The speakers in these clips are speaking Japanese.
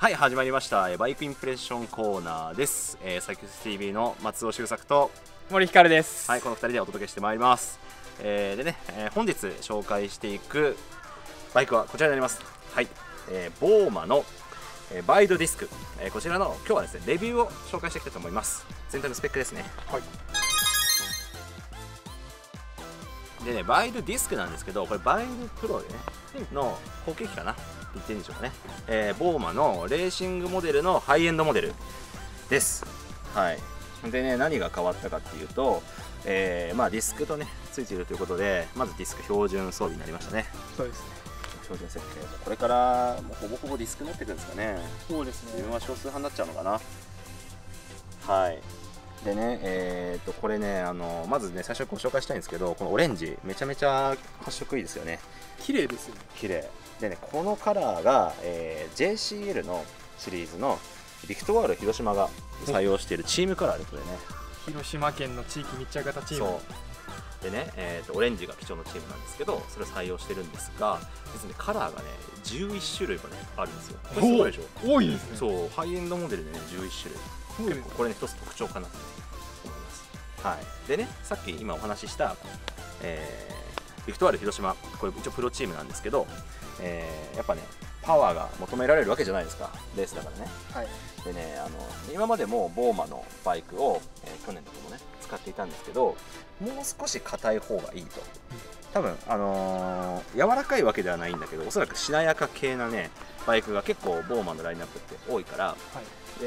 はい、始まりました。バイクインプレッションコーナーです。サイクス TV の松尾修作と森ひかるです。 はい、この2人でお届けしてまいります。でね、本日紹介していくバイクはこちらになります。はい、ボーマのバイドディスク、こちらの今日はですねレビューを紹介していきたいと思います。全体のスペックですね。 はい。 でね、バイドディスクなんですけど、これバイドプロでねの後継機かな言っていいんでしょうかね。ボーマのレーシングモデルのハイエンドモデルです。はい。でね、何が変わったかっていうと、ディスクとねついているということで、まずディスク標準装備になりましたね。 そうですね。 標準設計、これからもうほぼほぼディスク持っていくんですかね。 そうですね。 自分は少数派になっちゃうのかな。はい。でね、これね、まずね最初ご紹介したいんですけど、このオレンジめちゃめちゃ発色いいですよね。 綺麗ですよね。 綺麗でね、このカラーが、JCL のシリーズのビクトワール広島が採用しているチームカラーで、これね広島県の地域密着型チーム。 そうでね、オレンジが基調のチームなんですけど、それを採用してるんですが、実はねカラーがね11種類まであるんですよ。これすごいでしょ。 多いですね。 そう、ハイエンドモデルでね11種類、結構これね一つ特徴かなと思います。はい。でね、さっき今お話しした、ビクトワール広島、これ一応プロチームなんですけど、やっぱねパワーが求められるわけじゃないですか、レースだからね。 はい。 でね、今までもボーマのバイクを、去年とかもね使っていたんですけど、もう少し硬い方がいいと。多分柔らかいわけではないんだけど、おそらくしなやか系なねバイクが結構ボーマのラインナップって多いから、はい、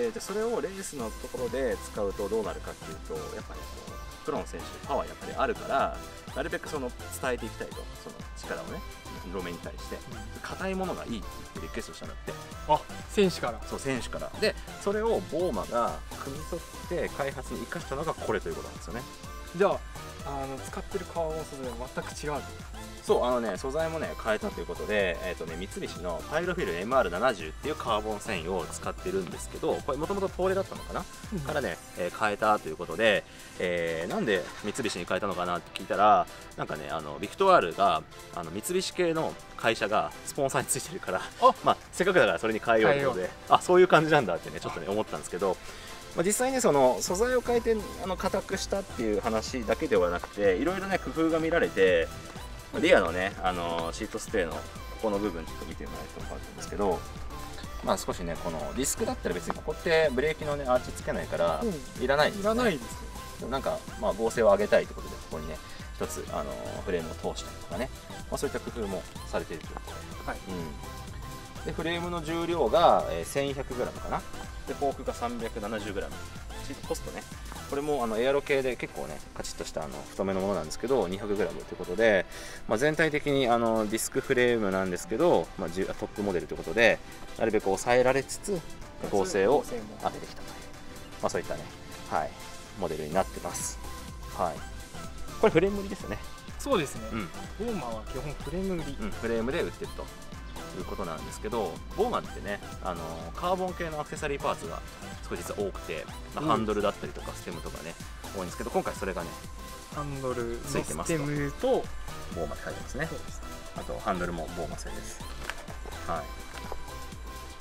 でそれをレースのところで使うとどうなるかっていうと、やっぱねプロの選手パワーやっぱりあるから、なるべくその伝えていきたいと、その力をね路面に対して硬いものがいいって言ってリクエストしたんだって。 あ、選手から。 そう、選手からで、それをボーマが汲み取って開発に生かしたのがこれということなんですよね。 じゃあ使ってるカーボン素材は全く違う。 そう、素材もね変えたということで、三菱のパイロフィル MR70 っていうカーボン繊維を使ってるんですけど、これもともと東レだったのかな、からね、変えたということで、なんで三菱に変えたのかなって聞いたら、なんかねビクトワールが三菱系の会社がスポンサーについてるから、まあせっかくだからそれに変えようということで、あ、そういう感じなんだってねちょっとね思ったんですけど、実際にその素材を変えて硬くしたっていう話だけではなくて、いろいろね工夫が見られて、リアのねシートステーのここの部分ちょっと見てもらえると分かるんですけど、まあ少しねこのディスクだったら別にここってブレーキのねアーチつけないからいらないですね。 いらないですね。 でもなんかまあ剛性を上げたいということで、ここにね一つフレームを通したりとかね、まあ、そういった工夫もされているということで、はい、でフレームの重量が 1100g かな。でフォークが 370g。 コストね、これもエアロ系で結構ねカチッとした太めのものなんですけど 200g ということで、まあ、全体的にディスクフレームなんですけど、まあ、トップモデルということでなるべく抑えられつつ剛性を上げてきたという、まあ、そういったね、はい、モデルになってます。はい、これフレーム売りですよね。 そうですね、ボーマは基本フレーム売り、 フレームで売ってるということなんですけど、ボーマってねカーボン系のアクセサリーパーツが少し実は多くて、まあ、ハンドルだったりとかステムとかね多いんですけど、今回それがねハンドルついてますと、 ステムとボーマって書いてますね。あとハンドルもボーマ製です。はい。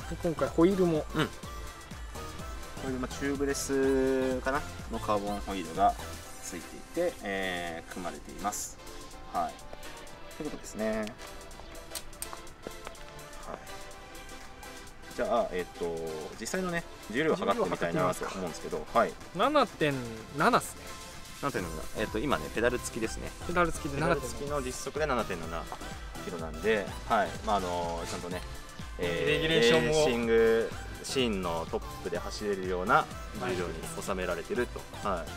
で今回ホイールも、 ホイールもチューブレスかなのカーボンホイールがついていて、組まれています。はい。ということですね。じゃあ、実際のね重量を測ってみたいなと思うんですけど、はい、 7.7 ですね。 7.7、今ねペダル付きですね。 ペダル付きでペダル付きの実測で 7.7 キロなんで、はい、まあちゃんとね、 レギュレーションもレーシングシーンのトップで走れるような重量に収められてると、はい、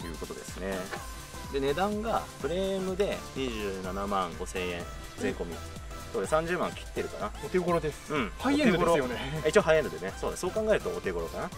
いうことですね。で値段がフレームで27万5000円税込み。そうで30万切ってるかな。 お手頃です。ハイエンドですよね。 一応ハイエンドでね、そう考えるとお手頃かな。はい、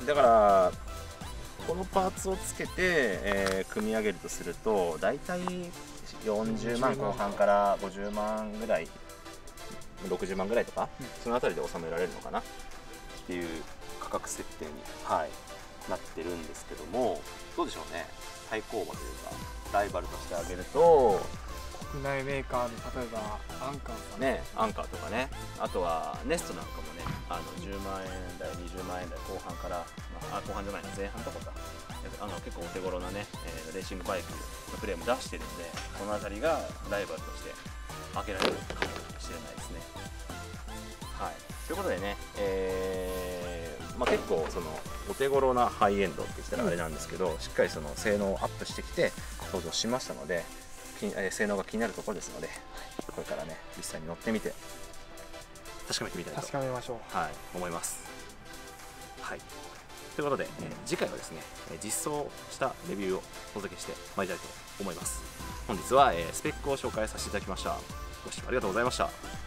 だからこのパーツをつけて、組み上げるとするとだいたい40万後半から50万ぐらい、60万ぐらいとか、そのあたりで収められるのかなっていう価格設定に、はい、なってるんですけども、どうでしょうね、対抗馬というかライバルとしてあげると国内メーカーで例えばアンカーさんね、アンカーとかね、あとはネストなんかもね 10万円台20万円台後半から、後半じゃない前半とかか結構お手頃なね、レーシングバイクのフレーム出してるんで、この辺りがライバルとして負けられるかもしれないですね。はい、ということでね、結構そのお手頃なハイエンドって言ったらあれなんですけど、しっかりその性能をアップしてきて登場しましたので、性能が気になるところですので、これからね実際に乗ってみて確かめてみたいと確かめましょう。 はい、思います。はい、ということで、次回はですね実装したレビューをお届けしてまいりたいと思います。本日は、スペックを紹介させていただきました。ご視聴ありがとうございました。